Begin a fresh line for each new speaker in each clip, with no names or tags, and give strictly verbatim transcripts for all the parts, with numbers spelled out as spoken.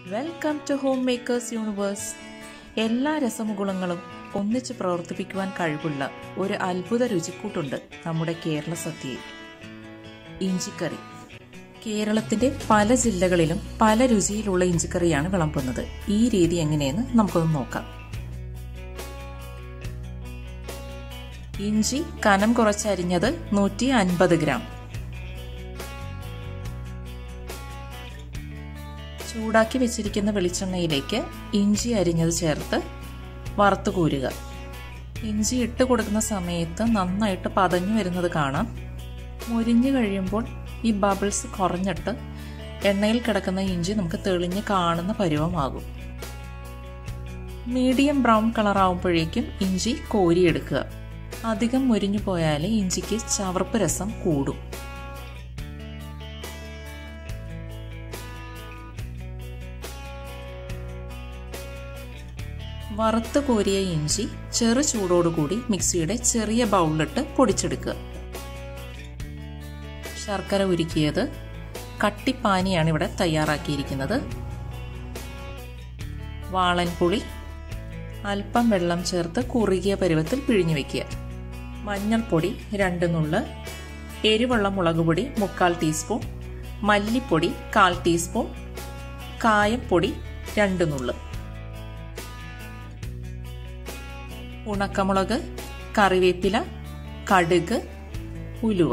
Welcome to ഹോംമേക്കേഴ്സ് universe. എല്ലാ രസമുകുളങ്ങളും ഒന്നിച്ച് പ്രവർത്തിപ്പിക്കുവാൻ കഴിവുള്ള ഒരു അത്ഭുത രുചിക്കൂട്ടുണ്ട് നമ്മുടെ കേരള സദ്യയിൽ. ഇഞ്ചിക്കറി. കേരളത്തിന്റെ പല ജില്ലകളിലും പല രുചിയിലുള്ള ഇഞ്ചിക്കറിയാണ് വിളമ്പുന്നത്. ഈ രീതി എങ്ങനെയെന്ന് നമുക്കൊന്ന് നോക്കാം. ഇഞ്ചി കനം കുറച്ചരിഞ്ഞത് നൂറ്റി അൻപത് ഗ്രാം. ചൂടാക്കി വെച്ചിരിക്കുന്ന വെളിച്ചെണ്ണയിലേക്ക് ഇഞ്ചി അരിഞ്ഞത് ചേർത്ത് വറുത്ത് കോരുക. ഇഞ്ചി ഇട്ട് കൊടുക്കുന്ന സമയത്ത് നന്നായിട്ട് പതഞ്ഞു വരുന്നത് കാണാം. മുരിഞ്ഞു കഴിയുമ്പോൾ ഈ ബബിൾസ് കുറഞ്ഞിട്ട് എണ്ണയിൽ കിടക്കുന്ന ഇഞ്ചി നമുക്ക് തെളിഞ്ഞ് കാണുന്ന പരുവമാകും. മീഡിയം ബ്രൗൺ കളർ ആവുമ്പോഴേക്കും ഇഞ്ചി കോരിയെടുക്കുക. അധികം മുരിഞ്ഞു പോയാൽ ഇഞ്ചിക്ക് ചവർപ്പ് രസം കൂടും. വറുത്ത് കോരിയ ഇഞ്ചി ചെറു ചൂടോടുകൂടി മിക്സിയുടെ ചെറിയ ബൗളിലിട്ട് പൊടിച്ചെടുക്കുക. ശർക്കര ഉരുക്കിയത്, കട്ടിപ്പാനിയാണ് ഇവിടെ തയ്യാറാക്കിയിരിക്കുന്നത്. വാളൻപുളി അല്പം വെള്ളം ചേർത്ത് കുറുകിയ പരുവത്തിൽ പിഴിഞ്ഞു വയ്ക്കുക. മഞ്ഞൾപ്പൊടി രണ്ട് നുള്ള്, എരിവുള്ള മുളക് പൊടി മുക്കാൽ ടീസ്പൂൺ, മല്ലിപ്പൊടി കാൽ ടീസ്പൂൺ, കായപ്പൊടി രണ്ട് നുള്ള്, ഉണക്കമുളക്, കറിവേപ്പില, കടുക്, ഉലുവ,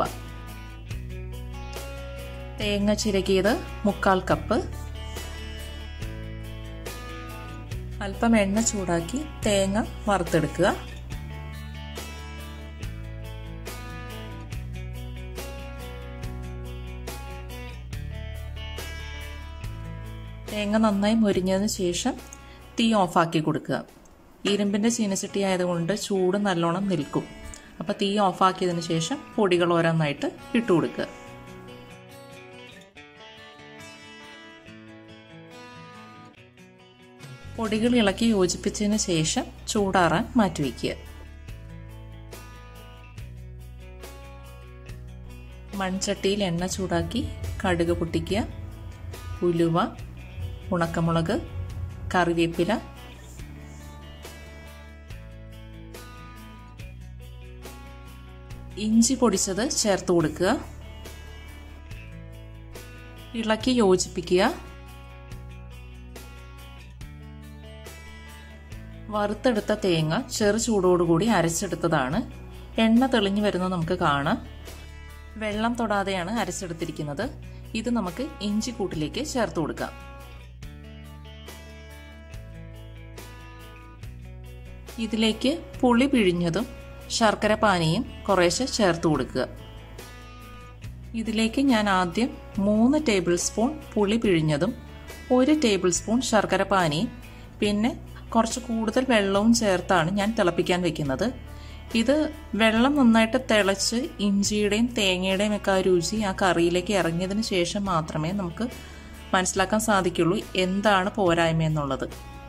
തേങ്ങ ചിരകിയത് മുക്കാൽ കപ്പ്. അല്പം എണ്ണ ചൂടാക്കി തേങ്ങ വറുത്തെടുക്കുക. തേങ്ങ നന്നായി മൊരിഞ്ഞതിന് ശേഷം തീ ഓഫാക്കി കൊടുക്കുക. ഇരുമ്പിന്റെ ചീനച്ചട്ടി ആയതുകൊണ്ട് ചൂട് നല്ലോണം നിൽക്കും. അപ്പോൾ തീ ഓഫാക്കിയതിന് ശേഷം പൊടികൾ ഓരോന്നായിട്ട് ഇട്ട് കൊടുക്കുക. പൊടികൾ ഇളക്കി യോജിപ്പിച്ചതിന് ശേഷം ചൂടാറാൻ മാറ്റിവെക്കുക. മൺചട്ടിയിൽ എണ്ണ ചൂടാക്കി കടുക് പൊട്ടിക്കുക. ഉലുവ, ഉണക്കമുളക്, കറിവേപ്പില, ഇഞ്ചി പൊടിച്ചത് ചേർത്ത് കൊടുക്കുക. ഇളക്കി യോജിപ്പിക്കുക. വറുത്തെടുത്ത തേങ്ങ ചെറു ചൂടോടുകൂടി അരച്ചെടുത്തതാണ്. എണ്ണ തെളിഞ്ഞു വരുന്നത് നമുക്ക് കാണാം. വെള്ളം തൊടാതെയാണ് അരച്ചെടുത്തിരിക്കുന്നത്. ഇത് നമുക്ക് ഇഞ്ചി കൂട്ടിലേക്ക് ചേർത്ത് കൊടുക്കാം. ഇതിലേക്ക് പുളി പിഴിഞ്ഞതും ശർക്കര പാനിയും കുറേശ്ശെ ചേർത്ത് കൊടുക്കുക. ഇതിലേക്ക് ഞാൻ ആദ്യം മൂന്ന് ടേബിൾ സ്പൂൺ പുളി പിഴിഞ്ഞതും ഒരു ടേബിൾ സ്പൂൺ ശർക്കര പാനിയും പിന്നെ കുറച്ച് കൂടുതൽ വെള്ളവും ചേർത്താണ് ഞാൻ തിളപ്പിക്കാൻ വെക്കുന്നത്. ഇത് വെള്ളം നന്നായിട്ട് തിളച്ച് ഇഞ്ചിയുടെയും തേങ്ങയുടെയും ഒക്കെ ആ രുചി ആ കറിയിലേക്ക് ഇറങ്ങിയതിന് ശേഷം മാത്രമേ നമുക്ക് മനസ്സിലാക്കാൻ സാധിക്കുള്ളൂ എന്താണ് പോരായ്മ എന്നുള്ളത്.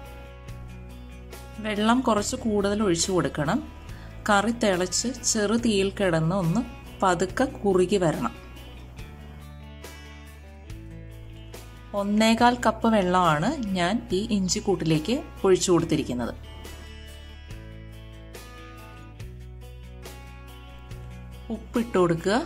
വെള്ളം കുറച്ച് കൂടുതൽ ഒഴിച്ചു കൊടുക്കണം. കറി തിളച്ച് ചെറു തീയിൽ കിടന്ന് ഒന്ന് പതുക്കെ കുറുകി വരണം. ഒന്നേകാൽ കപ്പ് വെള്ളമാണ് ഞാൻ ഈ ഇഞ്ചി കൂട്ടിലേക്ക് ഒഴിച്ചു കൊടുത്തിരിക്കുന്നത്. ഉപ്പിട്ട് കൊടുക്കുക.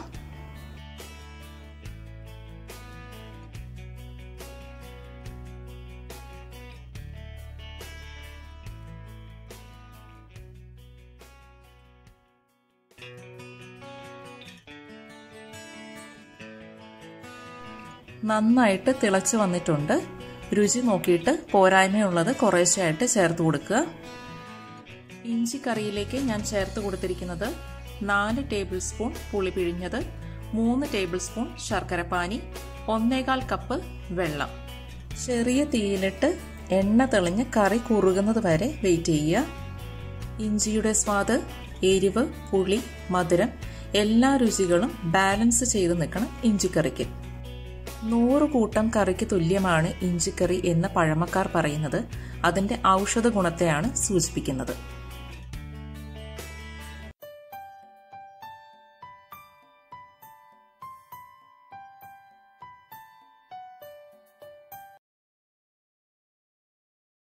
നന്നായിട്ട് തിളച്ച് വന്നിട്ടുണ്ട്. രുചി നോക്കിയിട്ട് പോരായ്മയുള്ളത് കുറേശ്ശെയായിട്ട് ചേർത്ത് കൊടുക്കുക. ഇഞ്ചി കറിയിലേക്ക് ഞാൻ ചേർത്ത് കൊടുത്തിരിക്കുന്നത് നാല് ടേബിൾ സ്പൂൺ പുളി പിഴിഞ്ഞത്, മൂന്ന് ടേബിൾ സ്പൂൺ ശർക്കര പാനി, ഒന്നേകാൽ കപ്പ് വെള്ളം. ചെറിയ തീയിലിട്ട് എണ്ണ തെളിഞ്ഞ് കറി കുറുകുന്നത് വരെ വെയിറ്റ് ചെയ്യുക. ഇഞ്ചിയുടെ സ്വാദ്, എരിവ്, പുളി, മധുരം എല്ലാ രുചികളും ബാലൻസ് ചെയ്ത് നിൽക്കണം ഇഞ്ചിക്കറിക്ക്. നൂറ് കൂട്ടം കറിക്ക് തുല്യമാണ് ഇഞ്ചിക്കറി എന്ന് പഴമക്കാർ പറയുന്നത്. അതിന്റെ ഔഷധ ഗുണത്തെയാണ് സൂചിപ്പിക്കുന്നത്.